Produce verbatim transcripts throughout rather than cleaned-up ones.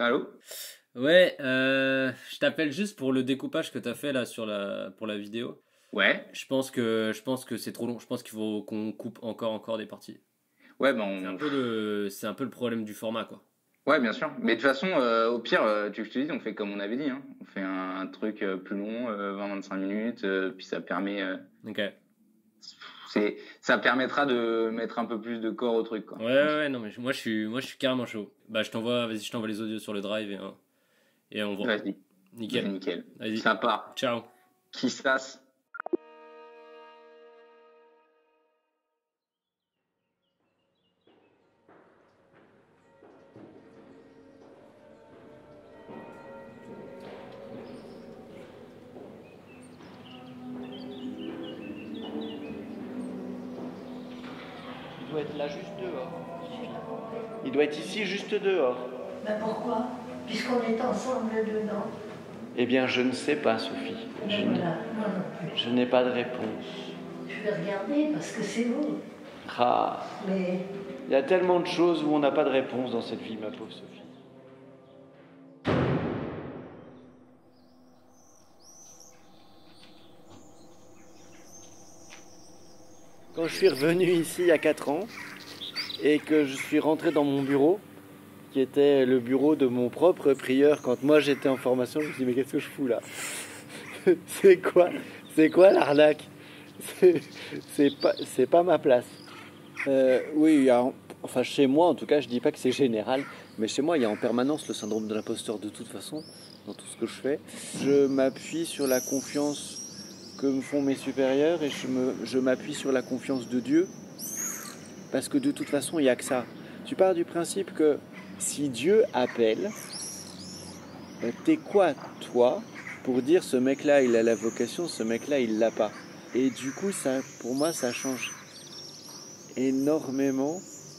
Allô? Ouais, euh, je t'appelle juste pour le découpage que t'as fait là sur la pour la vidéo. Ouais. Je pense que je pense que c'est trop long. Je pense qu'il faut qu'on coupe encore encore des parties. Ouais, ben C'est un on... peu le c'est un peu le problème du format quoi. Ouais, bien sûr. Mais de toute façon, euh, au pire, euh, tu veux que je te dise, on fait comme on avait dit, hein. On fait un, un truc euh, plus long, euh, vingt vingt-cinq minutes, euh, puis ça permet, euh, Ok. Ouais, c'est, ça permettra de mettre un peu plus de corps au truc, quoi, ouais, je pense. ouais, non mais je- moi je suis moi je suis carrément chaud. Bah je t'envoie vas-y je t'envoie les audios sur le drive et hein, et on voit. Vas-y. Vas-y, Nickel. nickel. Vas-y. Ça part. Ciao. Qui se passe? Il doit être là juste dehors. Il doit être ici juste dehors. Ben pourquoi? Puisqu'on est ensemble dedans. Eh bien, je ne sais pas, Sophie. Je Ben n'ai- voilà, moi non plus. je n'ai pas de réponse. Je vais regarder parce que c'est vous. Ah, Mais il y a tellement de choses où on n'a pas de réponse dans cette vie, ma pauvre Sophie. Quand je suis revenu ici il y a quatre ans et que je suis rentré dans mon bureau, qui était le bureau de mon propre prieur quand moi j'étais en formation, je me suis dit mais qu'est-ce que je fous là? C'est quoi? C'est quoi l'arnaque? C'est c'est pas, c'est pas ma place. Euh, oui, il y a, enfin chez moi en tout cas, je dis pas que c'est général, mais chez moi il y a en permanence le syndrome de l'imposteur de toute façon, dans tout ce que je fais. Je m'appuie sur la confiance que me font mes supérieurs et je, me, je m'appuie sur la confiance de Dieu, parce que de toute façon il n'y a que ça. Tu pars du principe que si Dieu appelle, euh, t'es quoi toi pour dire ce mec-là il a la vocation, ce mec-là il l'a pas. Et du coup ça, pour moi ça change énormément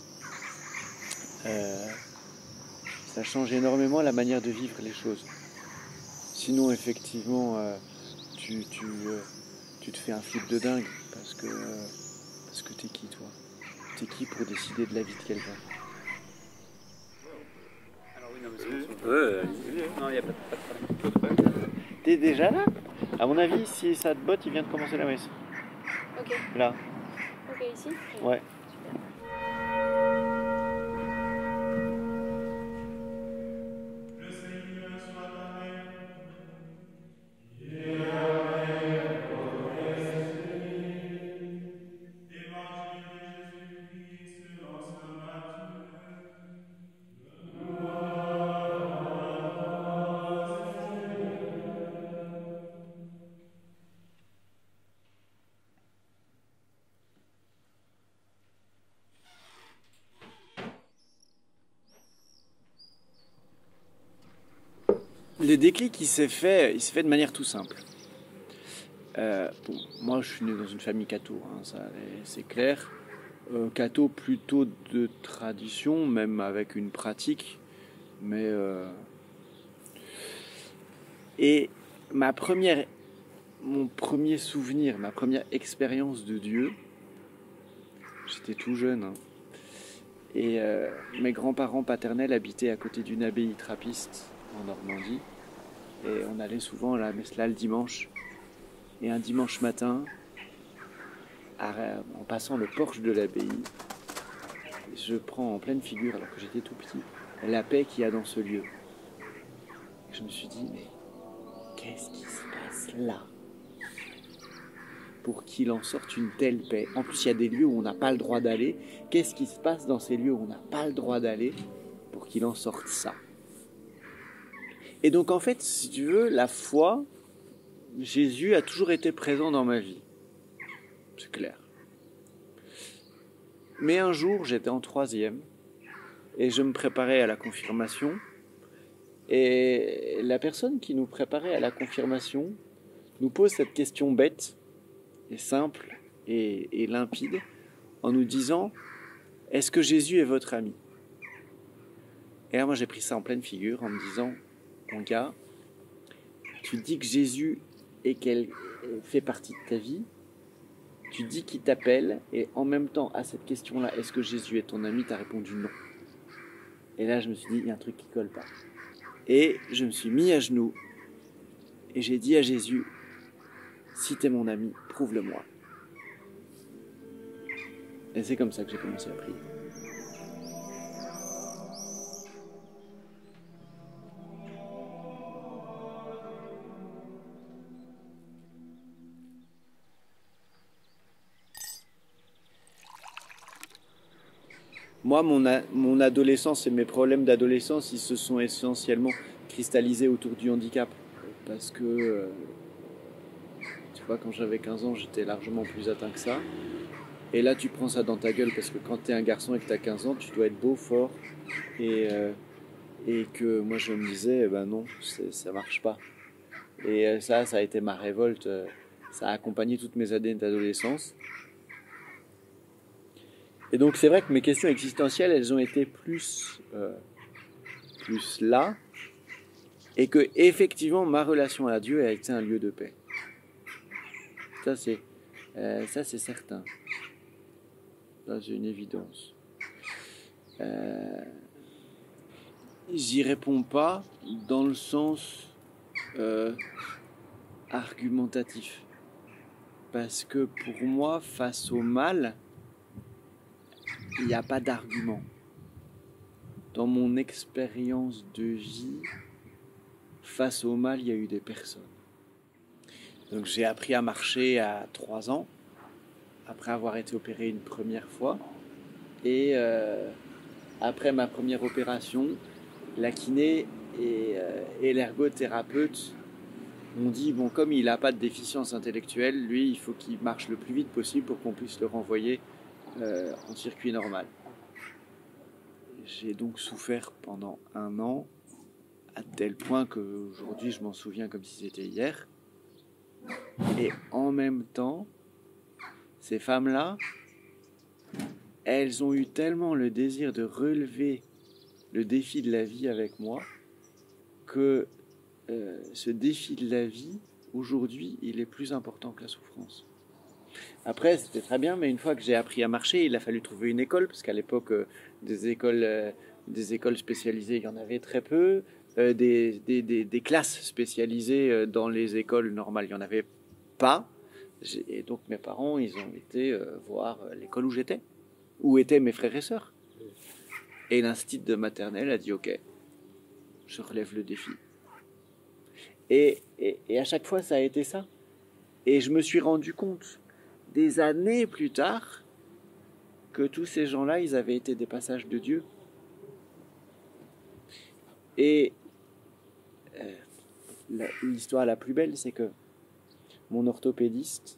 euh, ça change énormément la manière de vivre les choses. Sinon effectivement euh, tu, tu, euh, tu te fais un flip de dingue parce que euh, parce que t'es qui toi? T'es qui pour décider de la vie de quelqu'un? Alors oui, non, mais c'est Ouais. non, il n'y a pas de, pas de problème. T'es déjà là? À mon avis, si ça te botte, il vient de commencer la messe. Ok, Là, ok, ici? ouais. Le déclic, il s'est fait, il s'est fait de manière tout simple. Euh, bon, moi, je suis né dans une famille catho, hein, ça, c'est clair. Euh, catho plutôt de tradition, même avec une pratique. Mais euh... et ma première, mon premier souvenir, ma première expérience de Dieu, j'étais tout jeune. Hein, et euh, mes grands-parents paternels habitaient à côté d'une abbaye trappiste en Normandie. Et on allait souvent à la messe là le dimanche. Et un dimanche matin, en passant le porche de l'abbaye, je prends en pleine figure, alors que j'étais tout petit, la paix qu'il y a dans ce lieu. Et je me suis dit, mais qu'est-ce qui se passe là? Pour qu'il en sorte une telle paix. En plus, il y a des lieux où on n'a pas le droit d'aller. Qu'est-ce qui se passe dans ces lieux où on n'a pas le droit d'aller pour qu'il en sorte ça? Et donc, en fait, si tu veux, la foi, Jésus a toujours été présent dans ma vie. C'est clair. Mais un jour, j'étais en troisième et je me préparais à la confirmation. Et la personne qui nous préparait à la confirmation nous pose cette question bête et simple et, et limpide en nous disant « Est-ce que Jésus est votre ami ?» Et là, moi, j'ai pris ça en pleine figure en me disant « Mon gars, tu dis que Jésus est qu'elle fait partie de ta vie, tu dis qu'il t'appelle, et en même temps, à cette question-là, est-ce que Jésus est ton ami, tu as répondu non. » Et là, je me suis dit, il y a un truc qui colle pas. Et je me suis mis à genoux et j'ai dit à Jésus, si t'es mon ami, prouve-le-moi. Et c'est comme ça que j'ai commencé à prier. Moi, mon, a, mon adolescence et mes problèmes d'adolescence, ils se sont essentiellement cristallisés autour du handicap. Parce que, euh, tu vois, quand j'avais quinze ans, j'étais largement plus atteint que ça. Et là, tu prends ça dans ta gueule, parce que quand t'es un garçon et que t'as quinze ans, tu dois être beau, fort. Et, euh, et que moi, je me disais, eh ben non, ça marche pas. Et ça, ça a été ma révolte. Ça a accompagné toutes mes années d'adolescence. Et donc c'est vrai que mes questions existentielles, elles ont été plus, euh, plus là, et que effectivement ma relation à Dieu a été un lieu de paix. Ça c'est, euh, ça c'est certain. Ça c'est une évidence. Euh, j'y réponds pas dans le sens euh, argumentatif, parce que pour moi, face au mal, il n'y a pas d'argument. Dans mon expérience de vie, face au mal, il y a eu des personnes. Donc j'ai appris à marcher à trois ans, après avoir été opéré une première fois. Et euh, après ma première opération, la kiné et, euh, et l'ergothérapeute m'ont dit, bon, comme il n'a pas de déficience intellectuelle, lui, il faut qu'il marche le plus vite possible pour qu'on puisse le renvoyer Euh, en circuit normal. J'ai donc souffert pendant un an, à tel point qu'aujourd'hui je m'en souviens comme si c'était hier. Et en même temps, ces femmes-là, elles ont eu tellement le désir de relever le défi de la vie avec moi, que euh, ce défi de la vie, aujourd'hui, il est plus important que la souffrance. Après, c'était très bien, mais une fois que j'ai appris à marcher, il a fallu trouver une école, parce qu'à l'époque, euh, des écoles, euh, des écoles spécialisées, il y en avait très peu. Euh, des, des, des, des classes spécialisées euh, dans les écoles normales, il n'y en avait pas. J'ai, et donc mes parents, ils ont été euh, voir l'école où j'étais, où étaient mes frères et sœurs. Et l'institut de maternelle a dit, ok, je relève le défi. Et, et, et à chaque fois, ça a été ça. Et je me suis rendu compte, des années plus tard, que tous ces gens-là, ils avaient été des passages de Dieu. Et euh, la, l'histoire la plus belle, c'est que mon orthopédiste,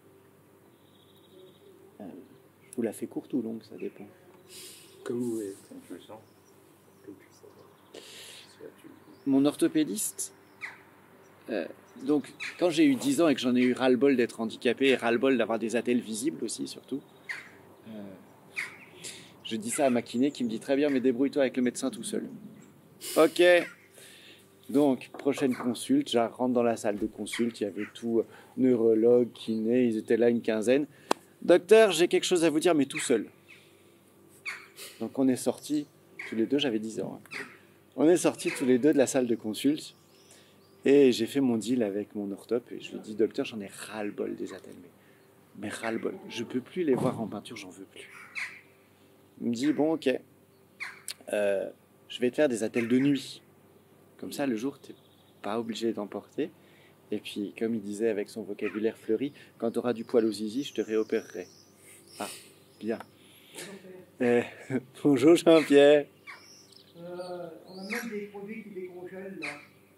euh, je vous la fais courte ou longue, ça dépend. Comme vous voulez, comme tu le sens. Comme tu le sens. Mon orthopédiste, euh, donc quand j'ai eu dix ans et que j'en ai eu ras-le-bol d'être handicapé et ras-le-bol d'avoir des attelles visibles aussi, surtout, euh, je dis ça à ma kiné qui me dit très bien, mais débrouille-toi avec le médecin tout seul. Ok. Donc, prochaine consulte, je rentre dans la salle de consulte, il y avait tout, euh, neurologue, kiné, ils étaient là une quinzaine. Docteur, j'ai quelque chose à vous dire, mais tout seul. Donc on est sortis, tous les deux, j'avais dix ans. Hein. On est sortis tous les deux de la salle de consulte et j'ai fait mon deal avec mon orthop et je lui ai dit, docteur, j'en ai ras-le-bol des attelles, mais, mais ras-le-bol. Je peux plus les voir en peinture, j'en veux plus. Il me dit, bon, ok, euh, je vais te faire des attelles de nuit. Comme ça, le jour, tu n'es pas obligé d'en porter. Et puis, comme il disait avec son vocabulaire fleuri, quand tu auras du poil aux zizi, je te réopérerai. Ah, bien. Euh, bonjour Jean-Pierre. Euh, on a même des produits qui décongèlent là.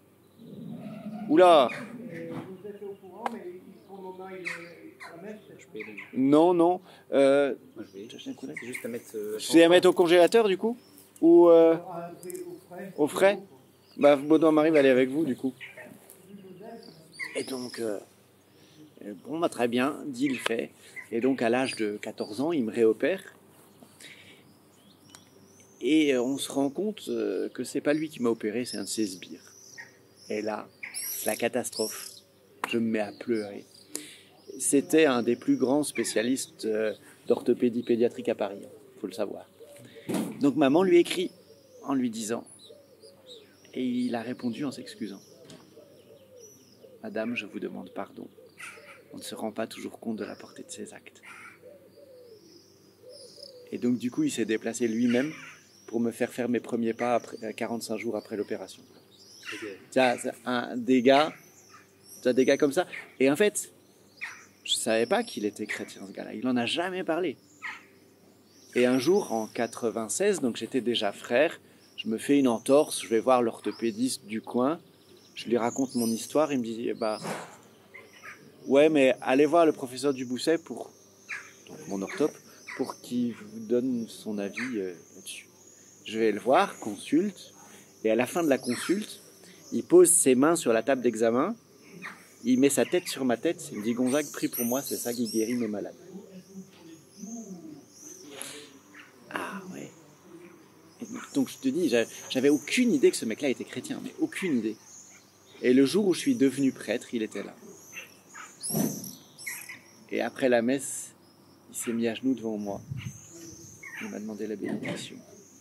Oula. Et vous êtes au courant, mais pour le moment, il est à mettre. Je peux aider. Non, non. Euh, Moi, je vais. C'est juste à mettre. Euh, c'est à mettre au congélateur du coup? Ou euh, Ah, c'est au frais. au frais? Bah, Baudouin Marie va aller avec vous du coup. Et donc, euh, bon, bah, très bien, deal fait. Et donc, à l'âge de quatorze ans, il me réopère. Et euh, on se rend compte euh, que c'est pas lui qui m'a opéré, c'est un de ses sbires. Et là, c'est la catastrophe. Je me mets à pleurer. C'était un des plus grands spécialistes euh, d'orthopédie pédiatrique à Paris, il faut le savoir. Donc maman lui écrit en lui disant, Et il a répondu en s'excusant. Madame, je vous demande pardon. On ne se rend pas toujours compte de la portée de ses actes. Et donc du coup, il s'est déplacé lui-même pour me faire faire mes premiers pas après, quarante-cinq jours après l'opération. Ok. Ça, ça, un, des gars, ça, des gars comme ça. Et en fait, je savais pas qu'il était chrétien, ce gars-là. Il en a jamais parlé. Et un jour, en quatre-vingt-seize, donc j'étais déjà frère, je me fais une entorse, je vais voir l'orthopédiste du coin, je lui raconte mon histoire, il me dit, bah, ouais, mais allez voir le professeur Dubousset pour, donc mon orthope, pour qu'il vous donne son avis euh, là-dessus. Je vais le voir, consulte, et à la fin de la consulte, il pose ses mains sur la table d'examen, il met sa tête sur ma tête, il me dit, Gonzague, prie pour moi, c'est ça qui guérit mes malades. Ah ouais. Et donc, donc je te dis, j'avais aucune idée que ce mec-là était chrétien, mais aucune idée. Et le jour où je suis devenu prêtre, il était là. Et après la messe, il s'est mis à genoux devant moi. Il m'a demandé la bénédiction.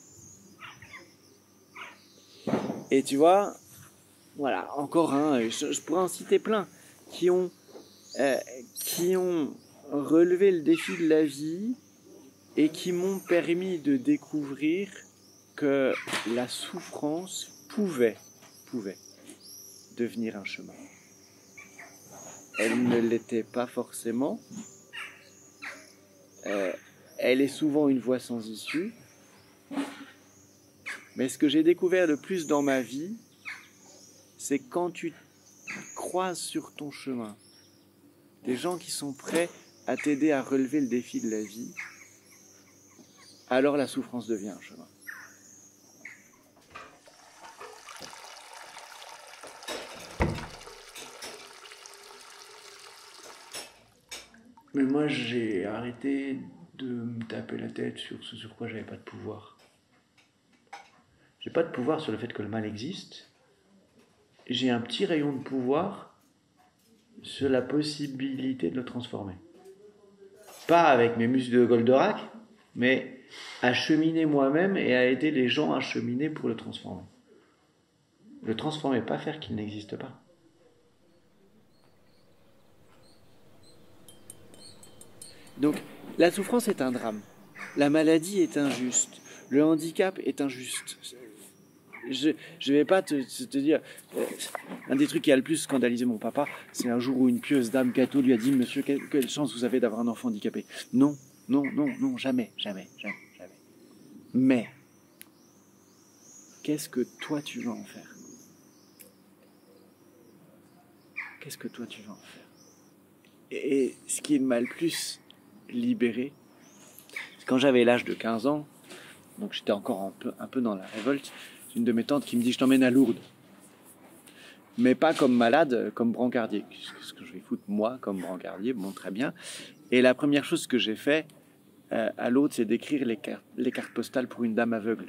Et tu vois, voilà, encore un, je, je pourrais en citer plein, qui ont, euh, qui ont relevé le défi de la vie et qui m'ont permis de découvrir que la souffrance pouvait, pouvait devenir un chemin. Elle ne l'était pas forcément. Euh, elle est souvent une voie sans issue. Mais ce que j'ai découvert le plus dans ma vie, c'est quand tu croises sur ton chemin des gens qui sont prêts à t'aider à relever le défi de la vie, alors la souffrance devient un chemin. Mais moi, j'ai arrêté de me taper la tête sur ce sur quoi j'avais pas de pouvoir. J'ai pas de pouvoir sur le fait que le mal existe. J'ai un petit rayon de pouvoir sur la possibilité de le transformer. Pas avec mes muscles de Goldorak, mais à cheminer moi-même et à aider les gens à cheminer pour le transformer. Le transformer, pas faire qu'il n'existe pas. Donc, la souffrance est un drame. La maladie est injuste. Le handicap est injuste. Je ne vais pas te, te, te dire... Euh, un des trucs qui a le plus scandalisé mon papa, c'est un jour où une pieuse dame catho lui a dit « Monsieur, quelle, quelle chance vous avez d'avoir un enfant handicapé ?» Non, non, non, non, jamais, jamais, jamais, jamais. Mais, qu'est-ce que toi tu vas en faire? Qu'est-ce que toi tu vas en faire? Et, et ce qui m'a le plus libéré, c'est quand j'avais l'âge de quinze ans, donc j'étais encore un peu, un peu dans la révolte, une de mes tantes qui me dit « Je t'emmène à Lourdes ». Mais pas comme malade, comme brancardier. Ce que je vais foutre moi comme brancardier, bon très bien. Et la première chose que j'ai fait euh, à l'autre, c'est d'écrire les cartes, les cartes postales pour une dame aveugle.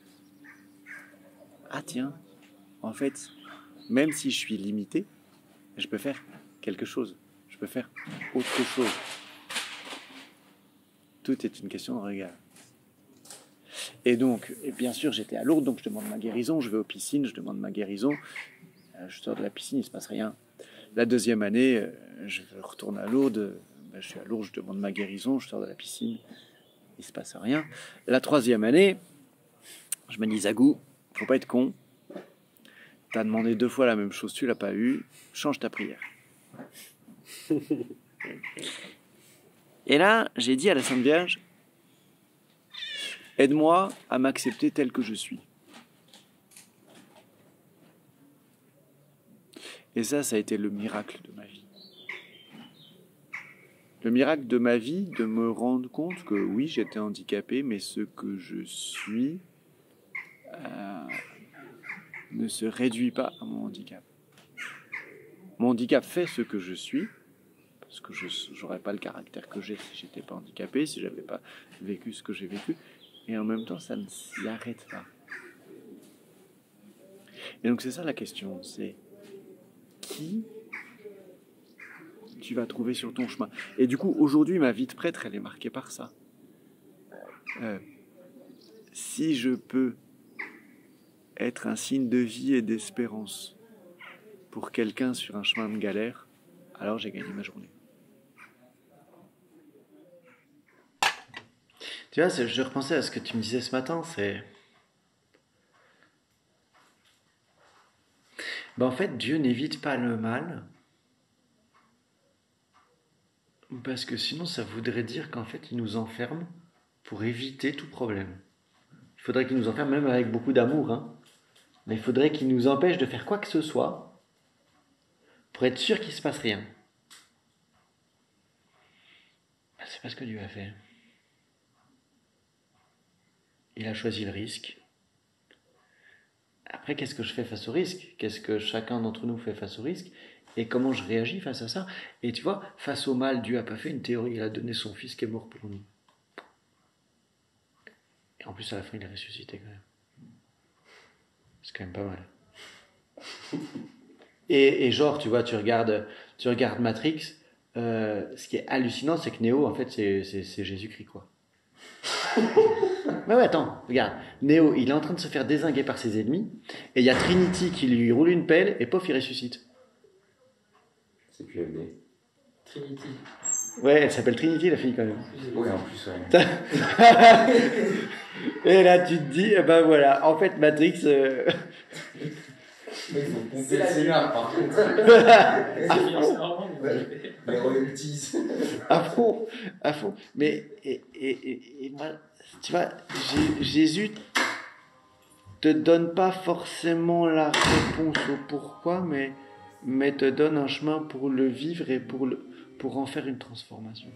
Ah tiens, en fait, même si je suis limité, je peux faire quelque chose. Je peux faire autre chose. Tout est une question de regard. Et donc, et bien sûr, j'étais à Lourdes, donc je demande ma guérison. Je vais aux piscines, je demande ma guérison. Je sors de la piscine, il ne se passe rien. La deuxième année, je retourne à Lourdes. Ben, je suis à Lourdes, je demande ma guérison. Je sors de la piscine, il ne se passe rien. La troisième année, je me dis, Zagou, il ne faut pas être con. Tu as demandé deux fois la même chose, tu ne l'as pas eu. Change ta prière. Et là, j'ai dit à la Sainte Vierge, aide-moi à m'accepter tel que je suis. Et ça, ça a été le miracle de ma vie. Le miracle de ma vie, de me rendre compte que oui, j'étais handicapé, mais ce que je suis euh, ne se réduit pas à mon handicap. Mon handicap fait ce que je suis, parce que je n'aurais pas le caractère que j'ai si j'étais pas handicapé, si j'avais pas vécu ce que j'ai vécu, et en même temps, ça ne s'y arrête pas. Et donc c'est ça la question, c'est qui tu vas trouver sur ton chemin. Et du coup, aujourd'hui, ma vie de prêtre, elle est marquée par ça. Euh, si je peux être un signe de vie et d'espérance pour quelqu'un sur un chemin de galère, alors j'ai gagné ma journée. Tu vois, je repensais à ce que tu me disais ce matin, c'est... Ben en fait, Dieu n'évite pas le mal, parce que sinon ça voudrait dire qu'en fait, il nous enferme pour éviter tout problème. Il faudrait qu'il nous enferme, même avec beaucoup d'amour, hein. Mais il faudrait qu'il nous empêche de faire quoi que ce soit pour être sûr qu'il ne se passe rien. Ben, c'est pas ce que Dieu a fait. Il a choisi le risque. Après, qu'est-ce que je fais face au risque? Qu'est-ce que chacun d'entre nous fait face au risque? Et comment je réagis face à ça? Et tu vois, face au mal, Dieu n'a pas fait une théorie. Il a donné son fils qui est mort pour nous. Et en plus, à la fin, il est ressuscité quand même. C'est quand même pas mal. Et, et genre, tu vois, tu regardes, tu regardes Matrix, euh, ce qui est hallucinant, c'est que Neo, en fait, c'est, c'est, c'est Jésus-Christ, quoi. Mais ouais, attends, regarde. Neo, il est en train de se faire dézinguer par ses ennemis, et il y a Trinity qui lui roule une pelle, et pof, il ressuscite. C'est plus M D. Trinity. Ouais, elle s'appelle Trinity, la fille, quand même. Ouais, en plus, ouais. Et là, tu te dis, eh ben voilà, en fait, Matrix... Euh... C'est la scénar, par contre. Les royalties. À fond, à fond. Mais, et, et, et, et moi, tu vois, Jésus te donne pas forcément la réponse au pourquoi, mais, mais te donne un chemin pour le vivre et pour, le, pour en faire une transformation.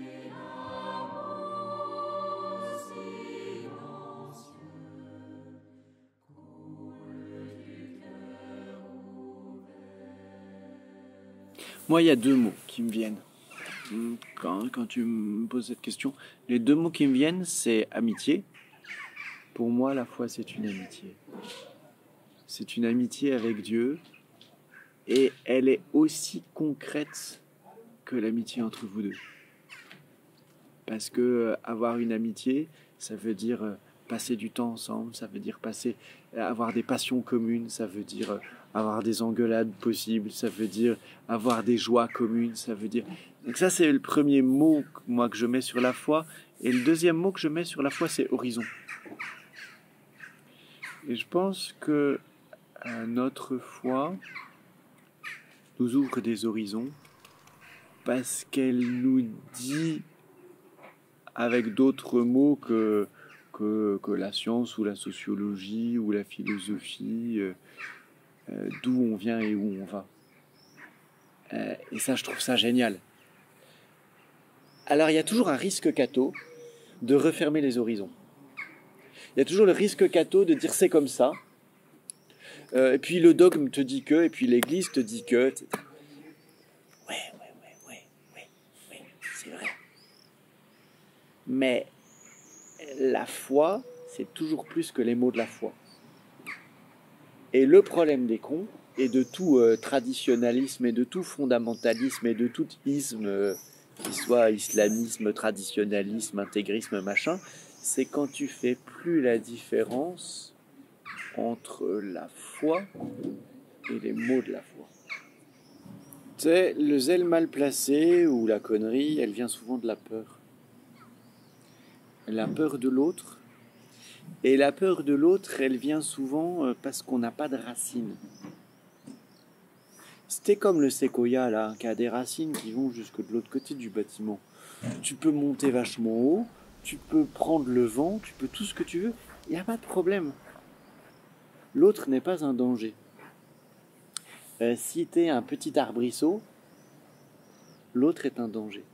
Moi, il y a deux mots qui me viennent quand, quand tu me poses cette question. Les deux mots qui me viennent, c'est amitié. Pour moi, la foi, c'est une amitié. C'est une amitié avec Dieu. Et elle est aussi concrète que l'amitié entre vous deux. Parce que euh, avoir une amitié, ça veut dire euh, passer du temps ensemble, ça veut dire passer, avoir des passions communes, ça veut dire... Euh, avoir des engueulades possibles, ça veut dire avoir des joies communes, ça veut dire... Donc ça, c'est le premier mot, moi, que je mets sur la foi. Et le deuxième mot que je mets sur la foi, c'est horizon. Et je pense que euh, notre foi nous ouvre des horizons parce qu'elle nous dit, avec d'autres mots que, que, que la science ou la sociologie ou la philosophie... Euh, Euh, d'où on vient et où on va. Euh, et ça, je trouve ça génial. Alors, il y a toujours un risque catho de refermer les horizons. Il y a toujours le risque catho de dire c'est comme ça. Euh, et puis le dogme te dit que, et puis l'église te dit que. Ouais, ouais, ouais, ouais, ouais, ouais, c'est vrai. Mais la foi, c'est toujours plus que les mots de la foi. Et le problème des cons, et de tout euh, traditionnalisme, et de tout fondamentalisme, et de tout isme, euh, qui soit islamisme, traditionnalisme, intégrisme, machin, c'est quand tu fais plus la différence entre la foi et les mots de la foi. Tu sais, le zèle mal placé, ou la connerie, elle vient souvent de la peur. La peur de l'autre. Et la peur de l'autre, elle vient souvent parce qu'on n'a pas de racines. C'était comme le séquoia, là, qui a des racines qui vont jusque de l'autre côté du bâtiment. Tu peux monter vachement haut, tu peux prendre le vent, tu peux tout ce que tu veux, il n'y a pas de problème. L'autre n'est pas un danger. Euh, si tu es un petit arbrisseau, l'autre est un danger.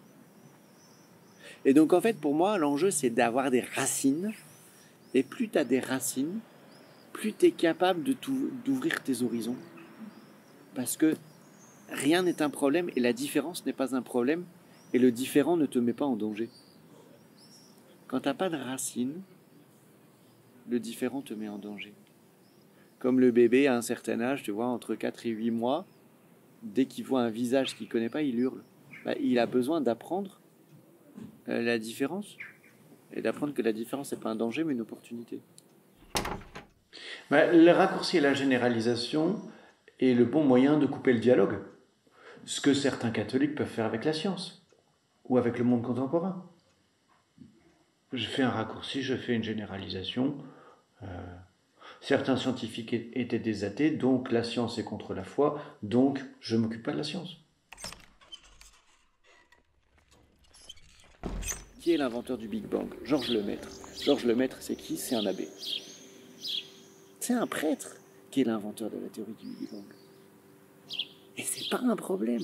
Et donc, en fait, pour moi, l'enjeu, c'est d'avoir des racines. Et plus tu as des racines, plus tu es capable de d'ouvrir tes horizons. Parce que rien n'est un problème et la différence n'est pas un problème et le différent ne te met pas en danger. Quand tu n'as pas de racines, le différent te met en danger. Comme le bébé à un certain âge, tu vois, entre quatre et huit mois, dès qu'il voit un visage qu'il ne connaît pas, il hurle. Bah, il a besoin d'apprendre euh, la différence. Et d'apprendre que la différence, c'est pas un danger, mais une opportunité. Bah, le raccourci et la généralisation est le bon moyen de couper le dialogue. Ce que certains catholiques peuvent faire avec la science ou avec le monde contemporain. Je fais un raccourci, je fais une généralisation. Euh, certains scientifiques étaient des athées, donc la science est contre la foi, donc je ne m'occupe pas de la science. Qui est l'inventeur du Big Bang? Georges Lemaître. Georges Lemaître, c'est qui? C'est un abbé. C'est un prêtre qui est l'inventeur de la théorie du Big Bang. Et c'est pas un problème.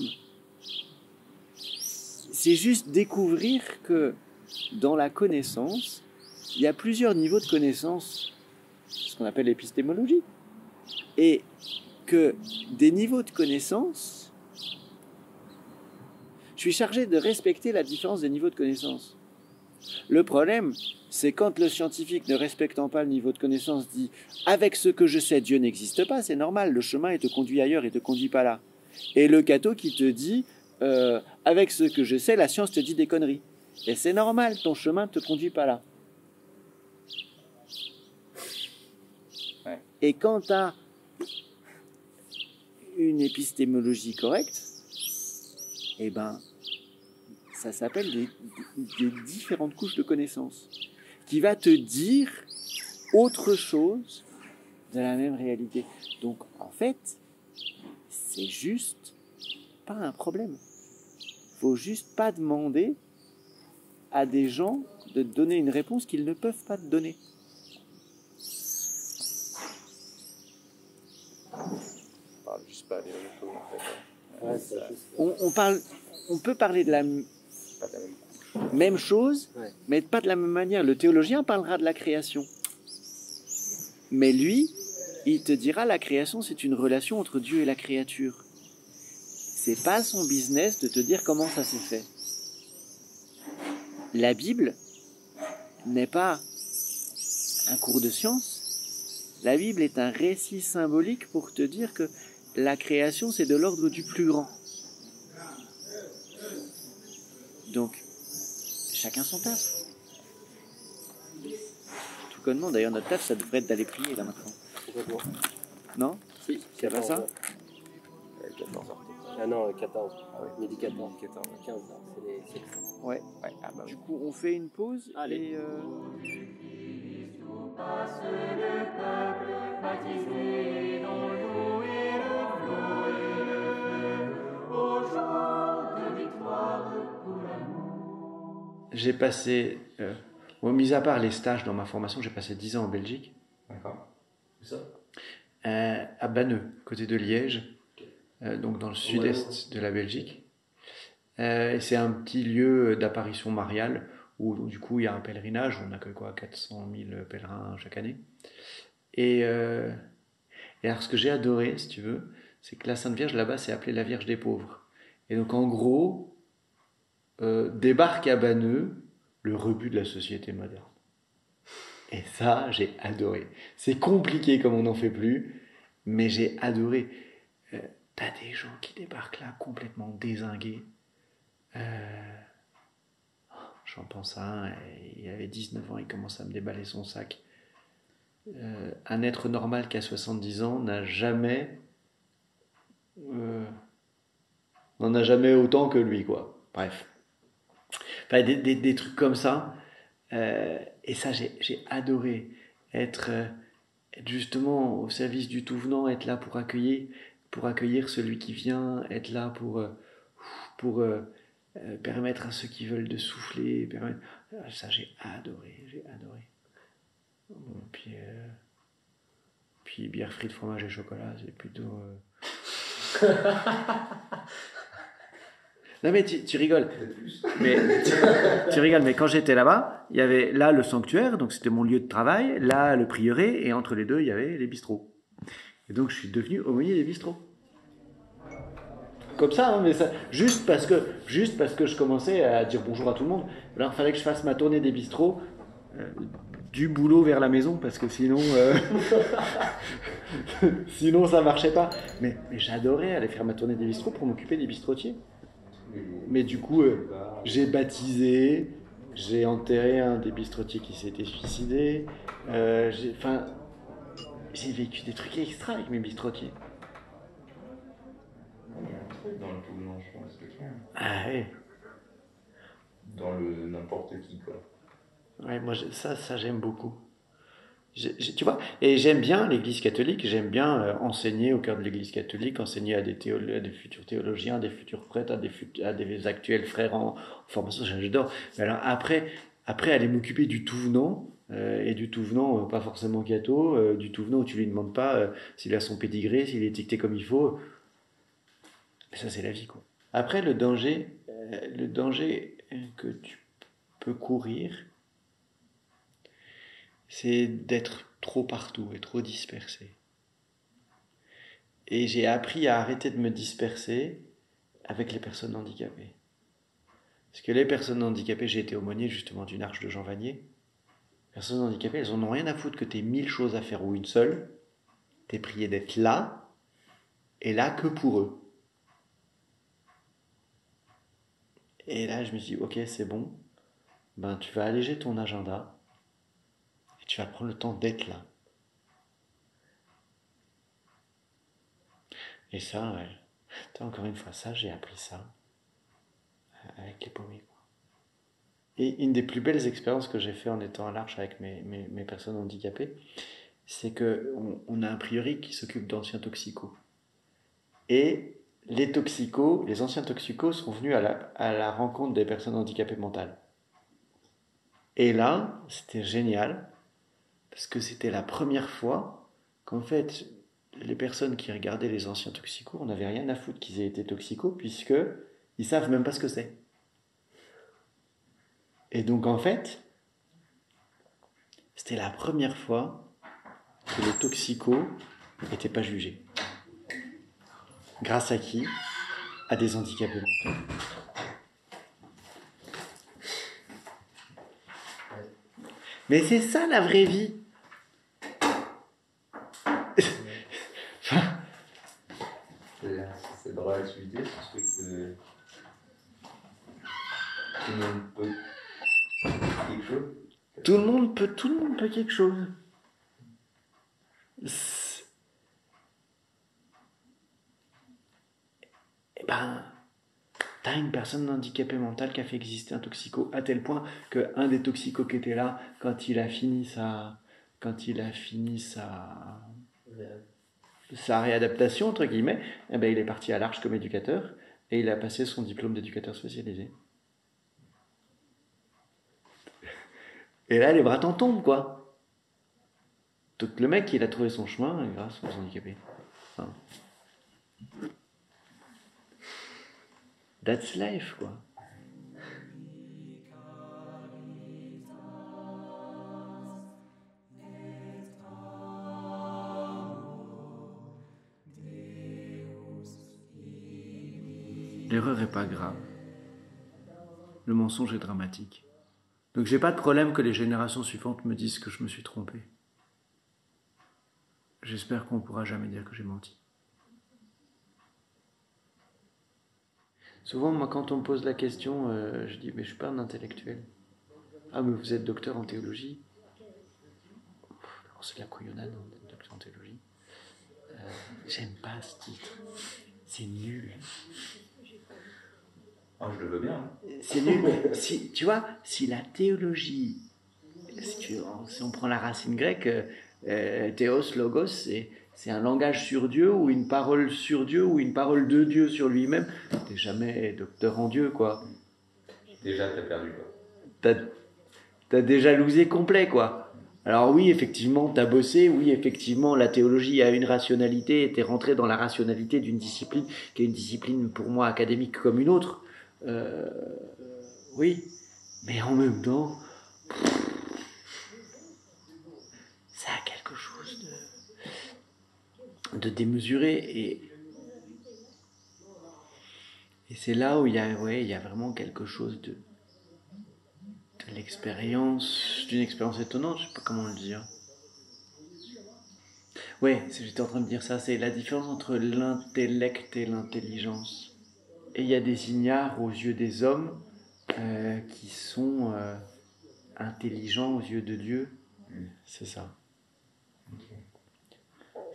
C'est juste découvrir que dans la connaissance, il y a plusieurs niveaux de connaissance, ce qu'on appelle l'épistémologie. Et que des niveaux de connaissance, je suis chargé de respecter la différence des niveaux de connaissance. Le problème, c'est quand le scientifique, ne respectant pas le niveau de connaissance, dit « avec ce que je sais, Dieu n'existe pas », c'est normal, le chemin il te conduit ailleurs, il ne te conduit pas là. Et le catho qui te dit euh, « avec ce que je sais, la science te dit des conneries ». Et c'est normal, ton chemin ne te conduit pas là. Ouais. Et quand tu as une épistémologie correcte, eh ben, ça s'appelle des, des différentes couches de connaissances, qui va te dire autre chose de la même réalité. Donc, en fait, c'est juste pas un problème. Faut juste pas demander à des gens de te donner une réponse qu'ils ne peuvent pas te donner. On parle juste pas des mêmes choses en fait. Ouais, c'est juste... On, on, parle, on peut parler de la pas de la même, même chose, ouais. mais pas de la même manière. Le théologien parlera de la création. Mais lui, il te dira la création, c'est une relation entre Dieu et la créature. C'est pas son business de te dire comment ça s'est fait. La Bible n'est pas un cours de science. La Bible est un récit symbolique pour te dire que la création, c'est de l'ordre du plus grand. Donc, chacun son taf. Tout connement, d'ailleurs, notre taf, ça devrait être d'aller prier, là, maintenant. Complètement. Non? Si, C'est pas ça? euh, quatorze heures. Ah non, quatorze. Ah ouais, midi quatorze, quatorze, quinze heures. C'est les six. Ouais. Ouais, ah bah oui. Du coup, on fait une pause. Allez. Et euh... J'ai passé, euh, bon, mis à part les stages dans ma formation, j'ai passé dix ans en Belgique. D'accord. C'est ça? Euh, à Banneux, côté de Liège, euh, donc dans le sud-est ouais. de la Belgique. Euh, et c'est un petit lieu d'apparition mariale où, où du coup il y a un pèlerinage, on accueille quoi, quatre cent mille pèlerins chaque année. Et, euh, et alors ce que j'ai adoré, si tu veux, c'est que la Sainte Vierge là-bas c'est appelée la Vierge des pauvres. Et donc en gros, euh, débarque à Banneux le rebut de la société moderne. Et ça, j'ai adoré. C'est compliqué comme on n'en fait plus, mais j'ai adoré. Euh, t'as des gens qui débarquent là complètement dézingués. Euh... J'en pense à un, il avait dix-neuf ans, il commence à me déballer son sac. Euh, un être normal qui a soixante-dix ans n'a jamais... Euh... n'en a jamais autant que lui, quoi. Bref. Enfin, des, des, des trucs comme ça. Euh, et ça, j'ai, j'ai adoré être, euh, être justement au service du tout venant, être là pour accueillir, pour accueillir celui qui vient, être là pour, euh, pour euh, euh, permettre à ceux qui veulent de souffler. Permettre... Ça, j'ai adoré, j'ai adoré. Bon, puis, euh, puis bière frite, fromage et chocolat, c'est plutôt... Euh... Non mais tu, tu rigoles, mais tu, tu rigoles, mais quand j'étais là-bas, il y avait là le sanctuaire, donc c'était mon lieu de travail, là le prieuré, et entre les deux il y avait les bistrots. Et donc je suis devenu aumônier des bistrots. Comme ça, hein, mais ça, juste parce que, juste parce que je commençais à dire bonjour à tout le monde. Alors il fallait que je fasse ma tournée des bistrots, euh, du boulot vers la maison, parce que sinon, euh, sinon ça marchait pas. Mais, mais j'adorais aller faire ma tournée des bistrots pour m'occuper des bistrotiers. Mais du coup, euh, j'ai baptisé, j'ai enterré un des bistrotiers qui s'était suicidé. Euh, j'ai, 'fin, j'ai vécu des trucs extra avec mes bistrotiers. Il y a un truc dans le tout blanc, je pense, c'est clair. Ah ouais. Dans le n'importe qui, quoi. Ouais, moi, je- ça, ça j'aime beaucoup. J'ai- j'ai- tu vois, et j'aime bien l'Église catholique, j'aime bien euh, enseigner au cœur de l'Église catholique, enseigner à des, théolo- à des futurs théologiens, à des futurs prêtres, à des, fut- à des actuels frères en, en formation, j'adore. Mais alors après, après aller m'occuper du tout venant, euh, et du tout venant, euh, pas forcément catho, euh, du tout venant où tu lui demandes pas euh, s'il a son pédigré, s'il est étiqueté comme il faut, mais ça c'est la vie, quoi. Après, le danger, euh, le danger euh, que tu peux courir, c'est d'être trop partout et trop dispersé. Et j'ai appris à arrêter de me disperser avec les personnes handicapées. Parce que les personnes handicapées, j'ai été aumônier justement d'une arche de Jean Vanier. Les personnes handicapées, elles en ont rien à foutre que t'aies mille choses à faire ou une seule. T'es prié d'être là, et là que pour eux. Et là, je me suis dit, ok, c'est bon. Ben, tu vas alléger ton agenda. Tu vas prendre le temps d'être là. Et ça, ouais. Toi, encore une fois, ça, j'ai appris ça avec les paumés, quoi. Et une des plus belles expériences que j'ai fait en étant à l'Arche avec mes, mes, mes personnes handicapées, c'est qu'on on a un priori qui s'occupe d'anciens toxicos. Et les toxicos, les anciens toxicos sont venus à la, à la rencontre des personnes handicapées mentales. Et là, c'était génial. Parce que c'était la première fois qu'en fait, les personnes qui regardaient les anciens toxicos, on n'avait rien à foutre qu'ils aient été toxicos, puisque ils savent même pas ce que c'est. Et donc en fait, c'était la première fois que les toxicos n'étaient pas jugés. Grâce à qui? À des handicapés mentaux. Mais c'est ça la vraie vie. C'est c'est dans la l'activité, c'est ce que tout le monde peut quelque chose. Tout le monde peut, tout le monde peut quelque chose. C'est- Eh ben, t'as une personne handicapée mentale qui a fait exister un toxico à tel point que un des toxicos qui était là, quand il a fini sa, quand il a fini sa, sa réadaptation entre guillemets, eh ben il est parti à l'Arche comme éducateur et il a passé son diplôme d'éducateur spécialisé. Et là, les bras t'en tombent, quoi. Donc le mec, il a trouvé son chemin grâce aux handicapés. Enfin, that's life, quoi. L'erreur est pas grave. Le mensonge est dramatique. Donc j'ai pas de problème que les générations suivantes me disent que je me suis trompé. J'espère qu'on pourra jamais dire que j'ai menti. Souvent, moi, quand on me pose la question, euh, je dis, mais je suis pas un intellectuel. Ah, mais vous êtes docteur en théologie? Pff, c'est de la couillonnade, hein, d'être docteur en théologie. Euh, j'aime pas ce titre. C'est nul. Ah, je le veux bien. Hein. C'est nul, mais si, tu vois, si la théologie, si, tu, si on prend la racine grecque, euh, théos, logos, c'est, c'est un langage sur Dieu, ou une parole sur Dieu, ou une parole de Dieu sur lui-même. T'es jamais docteur en Dieu, quoi. Déjà, t'as perdu, quoi. T'as, t'as déjà lousé complet, quoi. Alors oui, effectivement, t'as bossé, oui, effectivement, la théologie a une rationalité, et t'es rentré dans la rationalité d'une discipline, qui est une discipline, pour moi, académique comme une autre. Euh, oui, mais en même temps, ça a quelque chose de, de démesuré, et, et c'est là où il y a, ouais, il y a vraiment quelque chose de, de l'expérience, d'une expérience étonnante, je sais pas comment le dire. Ouais, j'étais en train de dire ça, c'est la différence entre l'intellect et l'intelligence. Et il y a des ignares aux yeux des hommes euh, qui sont euh, intelligents aux yeux de Dieu. Mm. C'est ça. Okay.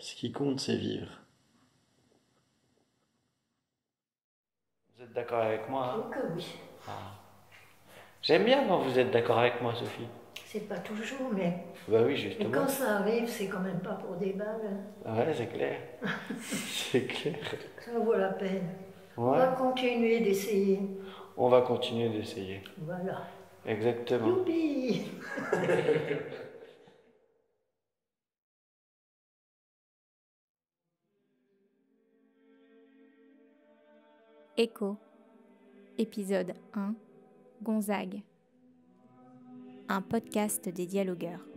Ce qui compte, c'est vivre. Vous êtes d'accord avec moi, hein? Oh que oui. Ah. J'aime bien quand vous êtes d'accord avec moi, Sophie. C'est pas toujours, mais Bah oui, et justement. quand ça arrive, c'est quand même pas pour des balles. Ouais, c'est clair. C'est clair. Ça vaut la peine. On Ouais. va continuer d'essayer. On va continuer d'essayer. Voilà. Exactement. Youpi! Écho, épisode un, Gonzague. Un podcast des dialogueurs.